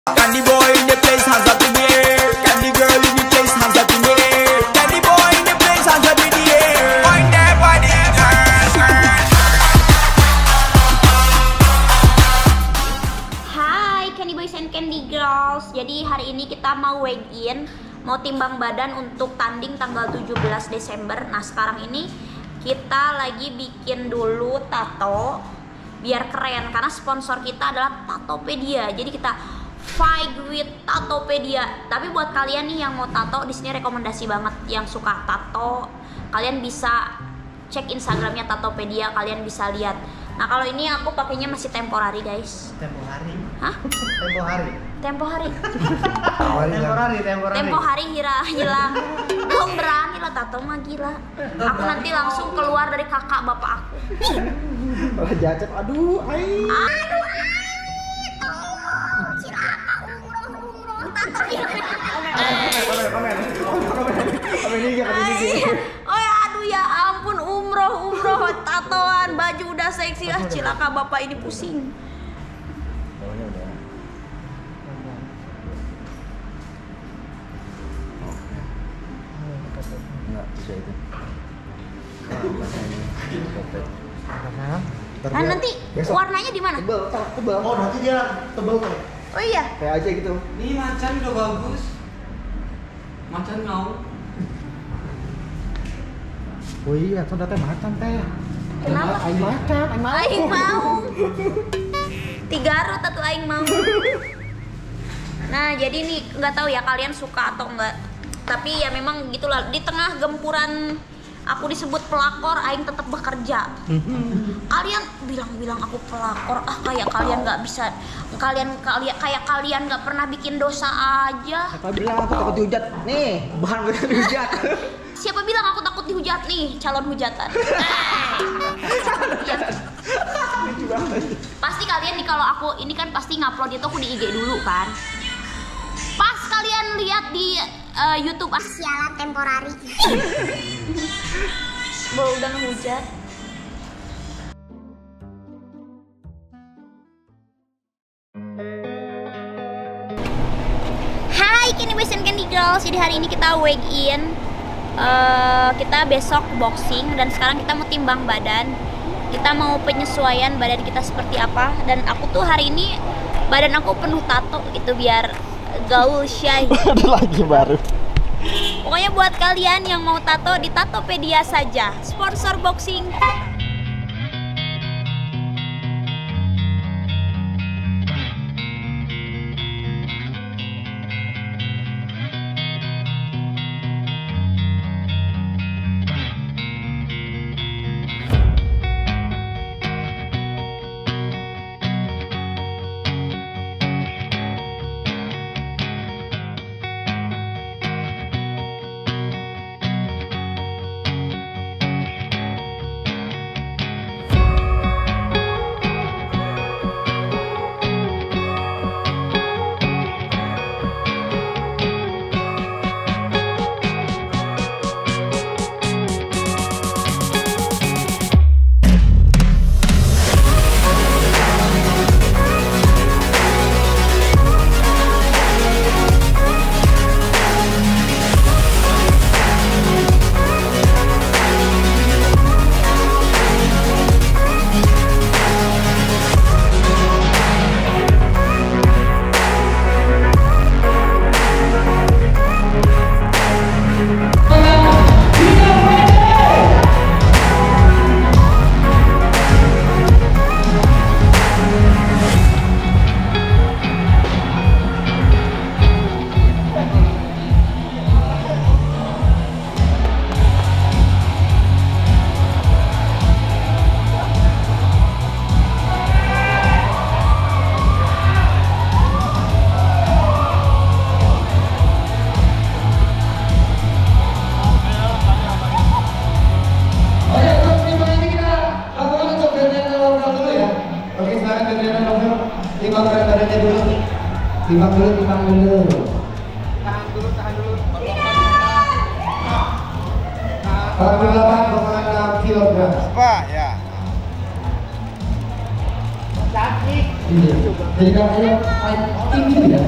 Candy boy in the place, hands up in the air. Candy girl in the place, hands up in the air. Candy boy in the place, hands up in the air. Point that body, girl. Hai Candy Boys and Candy Girls. Jadi hari ini kita mau weigh in, mau timbang badan untuk tanding tanggal 17 Desember. Nah sekarang ini kita lagi bikin dulu tato biar keren karena sponsor kita adalah Tatopedia. Jadi kita fight with Tatopedia. Tapi buat kalian nih yang mau tato, di sini rekomendasi banget yang suka tato. Kalian bisa cek Instagramnya Tatopedia, kalian bisa lihat. Nah kalau ini aku pakainya masih temporary guys. Temporary? Hah? Temporary? Temporary. Temporary. Hilang. Belum berani lah tato mah gila. Aku nanti langsung keluar dari kakak bapak aku. Oh jacet, aduh, ai. Oh ya, aduh ya ampun, umroh tatoan, baju udah seksi lah, cilaka bapak ini pusing. Enggak bisa itu. Nah nanti besok. warnanya di mana? Tebel. Oh nanti dia tebel tuh. Oh iya. Kayak aja gitu. Nih macan udah bagus. Macan mau. Oh iya, tuh teh macan teh. Kenapa? Aing macan, Aing mau. 3 rut atau aing mau. Nah jadi nih nggak tahu ya kalian suka atau enggak. Tapi ya memang gitulah, di tengah gempuran aku disebut pelakor, aing tetap bekerja. Kalian bilang aku pelakor, kayak kalian nggak bisa, kayak kalian nggak pernah bikin dosa aja. Siapa bilang aku takut dihujat? Nih, bahan bener dihujat. Siapa bilang aku takut dihujat nih, calon hujatan. Ya. Pasti kalian nih kalau aku ini kan pasti ngupload itu aku di IG dulu kan. Pas kalian lihat di YouTube sialan temporary. Udah ngehujat. Hai Candy Boys and Candy Girls. Jadi hari ini kita weigh in. Kita besok boxing dan sekarang kita mau timbang badan. Kita mau penyesuaian badan kita seperti apa. Dan aku tuh hari ini badan aku penuh tato gitu biar gaul shy. Ada lagi baru. Pokoknya buat kalian yang mau tato di Tatopedia saja, sponsor boxing. Timbang dulu. Tahan dulu. 48,6 kg. Apa ya? Cantik. Iya. Jadi kan kayak fighting gitu ya.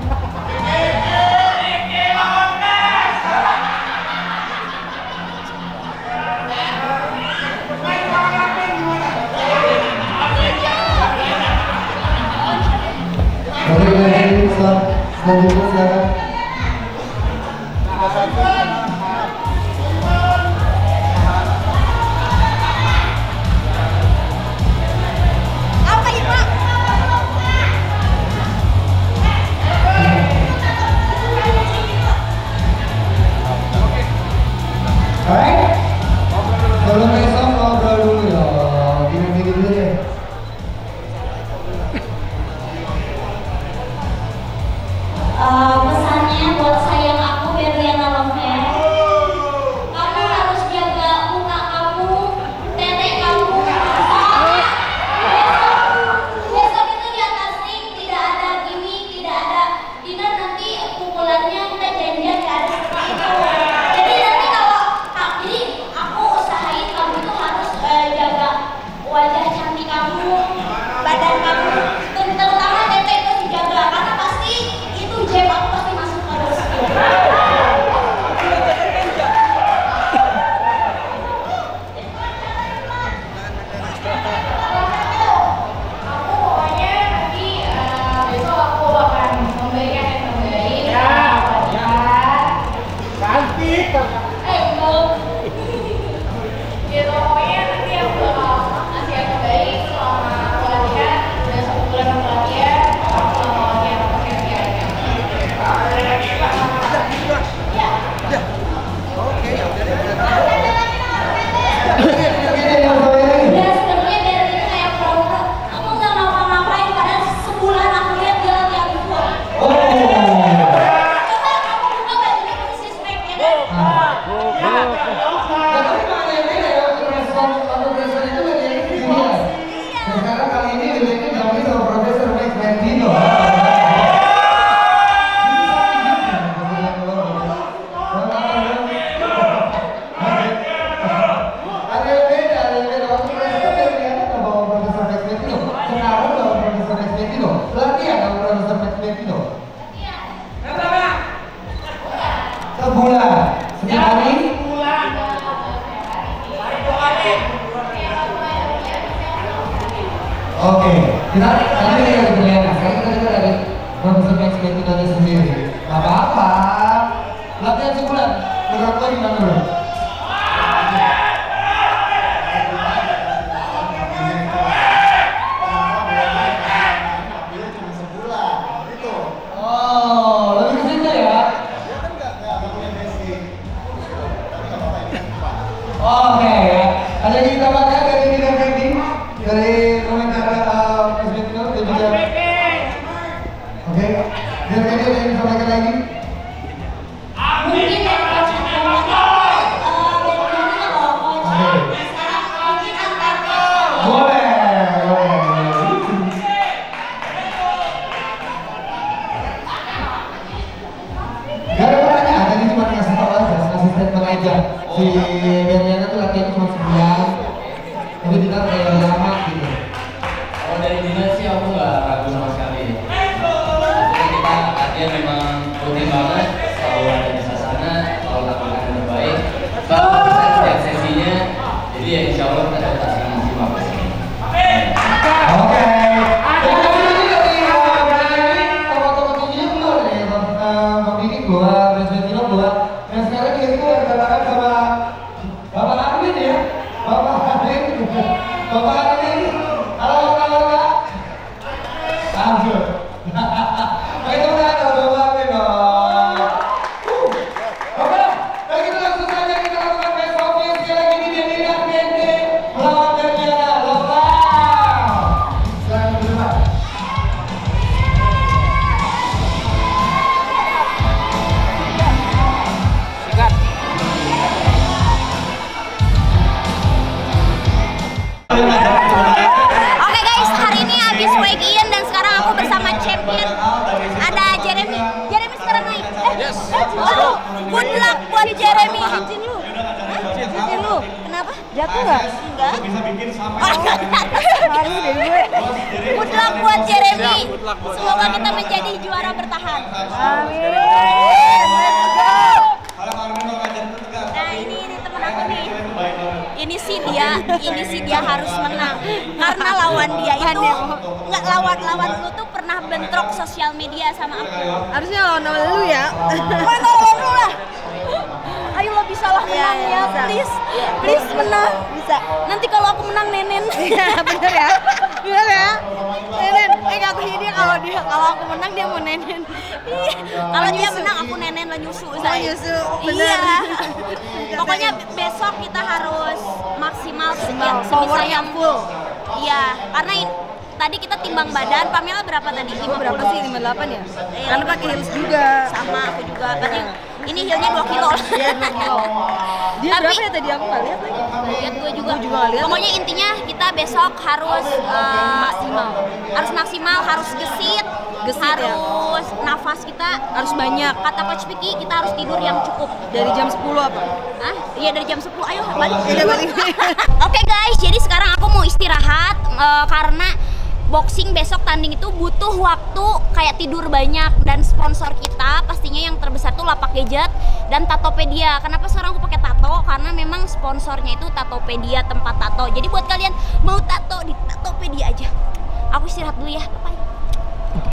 Selanjutnya silakan. Apa itu? Alright. Sebelum besok ngobrol dulu ya. Gini dulu deh. Pesannya buat sayang aku Berliana Longhair, kamu harus jaga muka kamu, tetek kamu, soalnya besok itu di atas ring tidak ada gimmick, tidak ada dinner, nanti pukulannya kita janjian ya ada seperti itu. Jadi nanti jadi aku usahain kamu itu harus jaga wajah cantik kamu, badan kamu, terutama tetek itu dijaga karena pasti jam aku pasti masuk terus. Aku pokoknya nanti besok aku akan memberikan yang terbaik. Cantik. Belum. Gitu pokoknya nanti aku bakal ngasih yang terbaik selama pelatihan. Udah 1 bulan pelatihan. Aku selama latihan apa kira-kira. Ya sebenarnya biar itu kayak pura-pura aku nggak ngapa-ngapain padahal sebulan aku lihat dia latihan gua. Coba kamu buka bajunya persis spek ya kan? Sekarang kali ini dibikin kami sama Profesor Max Mentino. Sebulan, setiap hari. Oke, kita tadi dari Berliana, sekarang kita dengar dari Profesor Max Mentino sendiri. Apa-apa, latihan sebulan, berat lagi gimana bro? Oke, ada yang ditambahkan dari Bidang Ranking dari komentar Mas Mentino dan juga oke, Bidang Ranking ada yang disampaikan lagi? Mungkin dari coach Berliana kalau coach sekarang mungkin antar coach. Boleh. Gak ada pertanyaan, tadi cuma ngasih tau aja, ngasih statement aja. Si Berliana tuh latihan cuma sebulan, tapi kita kayak lama gitu. Kalau dari dinas sih aku nggak ragu sama sekali. Jadi kita latihan memang rutin banget, selalu ada di sana, selalu lakukan yang terbaik. Bahkan setiap sesinya, jadi ya insya Allah kita dapat hasil yang maksimal. Oke. Dan kali ini dari Berliana tokoh-tokoh tingginya keluar nih, Bang Diki keluar, Mas Mentino keluar. Dan sekarang kita berkenalan sama Bapak Arvin ya, Bapak Arvin. Halo Kak. Lanjut. Oke teman-teman, Bapak Arvin dong. Oke, kalau gitu langsung saja kita lakukan best of sekali lagi di Berliana BNT melawan Berliana Lokal. Silakan berdebat. Oke guys, hari ini habis weigh in dan sekarang aku bersama champion. Ada Jeremy. Jeremy sekarang naik. Good luck buat Jeremy. Cincin lu. Kenapa? Jatuh nggak? Enggak. Bisa bikin sampai Harus deh gue. Good luck buat Jeremy. Semoga kita menjadi juara bertahan. Amin. Let's go. kalau Armin mau ngajar itu tegas. Nah ini temen aku nih. Ini sih dia harus menang karena lawan dia itu nggak lawan lu tuh pernah bentrok sosial media sama aku. Harusnya lawan lu ya. Oh lawan lu lah. Ayo lo bisa lah menang ya, please menang. Bisa. Nanti kalau aku menang nenen. Iya bener ya. Bener ya. Nenen. Katanya dia kalau aku menang dia mau nenen. Iya. Kalau dia menang aku nenen lo nyusu saya. Nyusu. Bener. Iya. Pokoknya besok kita harus maksimal Power yang full. Iya, karena tadi kita timbang badan, Pamela berapa tadi? 50. Berapa sih? 58 ya? Iya, Karena pakai heels juga. Sama aku juga. Tadi ini heelnya 2 kilo. Iya 2 kilo. Dia Tapi- berapa ya tadi aku nggak lihat lagi. Lihat gue juga. Gue juga nggak lihat. Pokoknya intinya kita besok harus Maksimal. Harus maksimal, harus gesit, Gesit, ya. harus nafas kita Harus banyak. Kata Coach Vicky kita harus tidur yang cukup. Dari jam 10 apa? Hah? Iya dari jam 10. Ayo balik. Iya balik. Oke guys, jadi sekarang aku mau istirahat karena boxing besok tanding itu butuh waktu kayak tidur banyak, dan sponsor kita pastinya yang terbesar tuh Lapak Gadget dan Tatopedia. Kenapa sekarang aku pakai tato? Karena memang sponsornya itu Tatopedia, tempat tato. Jadi buat kalian mau tato di Tatopedia aja. Aku istirahat dulu ya. Bye.